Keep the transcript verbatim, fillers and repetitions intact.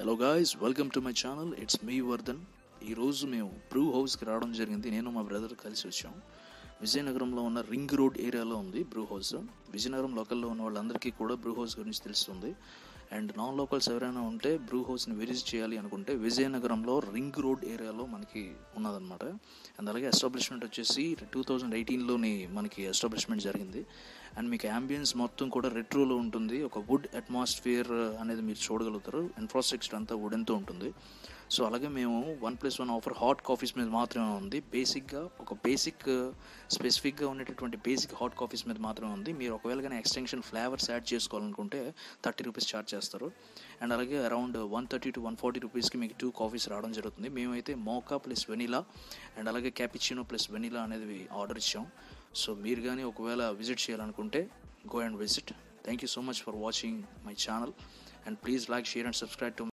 Hello guys, welcome to my channel. It's me Vardhan. ఈరోజు మేము Bru హౌస్కి రావడం జరిగింది. నేను మా బ్రదర్ కలిసి వచ్చాం. విజయనగరంలో ఉన్న రింగ్ రోడ్ ఏరియాలో ఉంది బ్రూ హౌస్. విజయనగరం లోకల్లో ఉన్న వాళ్ళందరికీ కూడా బ్రూ హౌస్ గురించి తెలుస్తుంది. అండ్ నాన్ లోకల్స్ ఎవరైనా ఉంటే బ్రూ హౌస్ని విజిట్ చేయాలి అనుకుంటే విజయనగరంలో రింగ్ రోడ్ ఏరియాలో మనకి ఉన్నదన్నమాట. అండ్ అలాగే ఎస్టాబ్లిష్మెంట్ వచ్చేసి టూ థౌజండ్ ఎయిటీన్లోని మనకి ఎస్టాబ్లిష్మెంట్ జరిగింది. అండ్ మీకు యాంబియన్స్ మొత్తం కూడా రెట్రోలో ఉంటుంది. ఒక వుడ్ అట్మాస్ఫియర్ అనేది మీరు చూడగలుగుతారు. ఇన్ఫ్రాస్ట్రక్చర్ అంతా వుడెన్తో ఉంటుంది. సో అలాగే మేము one plus one offer hot coffees మీద మాత్రమే ఉంది. బేసిక్గా ఒక బేసిక్ స్పెసిఫిక్గా ఉండేటటువంటి బేసిక్ హాట్ కాఫీస్ మీద మాత్రమే ఉంది. మీరు ఒకవేళ కానీ ఎక్స్టెన్షన్ ఫ్లేవర్స్ యాడ్ చేసుకోవాలనుకుంటే థర్టీ రూపీస్ ఛార్జ్ చేస్తారు. అండ్ అలాగే around one thirty to one forty రూపీస్కి మీకు టూ కాఫీస్ రావడం జరుగుతుంది. మేమైతే మోకా ప్లస్ వెనిలా అండ్ అలాగే క్యాపిచినో ప్లస్ వెనిలా అనేది ఆర్డర్ ఇచ్చాం. సో మీరు కానీ ఒకవేళ విజిట్ చేయాలనుకుంటే go and visit. Thank you so much for watching my channel and please like, share and subscribe to